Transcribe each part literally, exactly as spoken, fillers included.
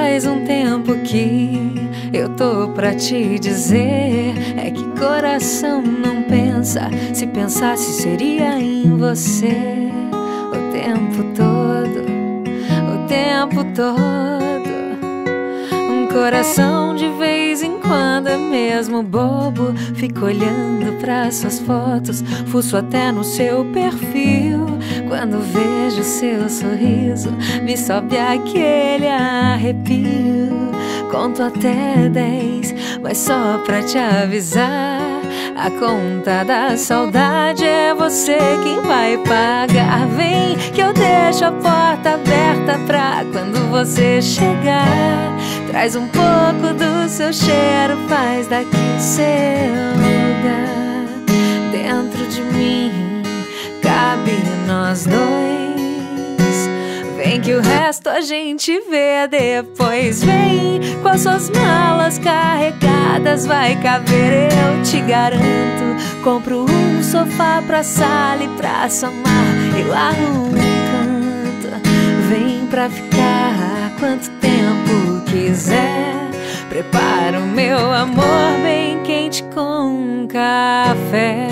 Faz um tempo que eu tô pra te dizer, é que coração não pensa, se pensasse seria em você o tempo todo, o tempo todo. Um coração de vez em quando é mesmo bobo, fico olhando pra suas fotos, fuço até no seu perfil. Quando vejo seu sorriso, me sobe aquele arrepio. Conto até dez, mas só pra te avisar, a conta da saudade é você quem vai pagar. Vem que eu deixo a porta aberta pra quando você chegar. Traz um pouco do seu cheiro, faz daqui seu lugar. Dentro de mim cabe nós dois. Vem que o resto a gente vê depois. Vem com as suas malas carregadas, vai caber, eu te garanto. Compro um sofá pra sala e pra somar, eu arrumo um canto. Vem pra ficar quanto tempo quiser. Preparo meu amor bem quente com um café.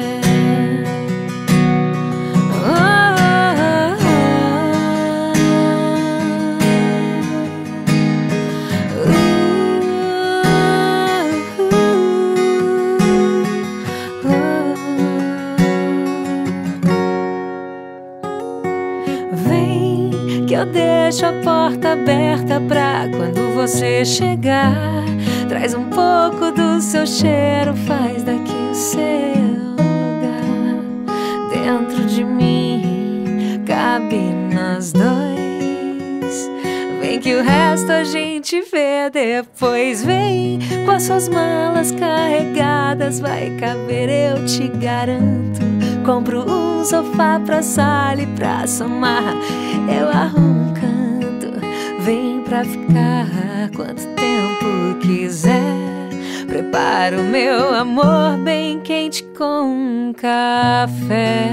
Vem que eu deixo a porta aberta pra quando você chegar. Traz um pouco do seu cheiro, faz daqui o seu lugar. Dentro de mim cabe nós dois. Vem que o resto a gente vê depois. Vem com as suas malas carregadas, vai caber, eu te garanto. Compro um sofá pra sala e pra somar, eu arrumo um canto. Vem pra ficar quanto tempo quiser. Preparo meu amor bem quente com um café.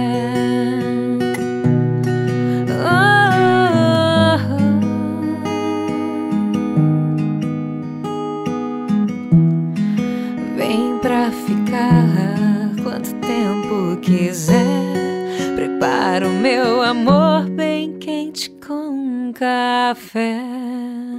Oh, oh, oh. Vem pra ficar quanto tempo quiser. Preparo meu amor bem quente com um café.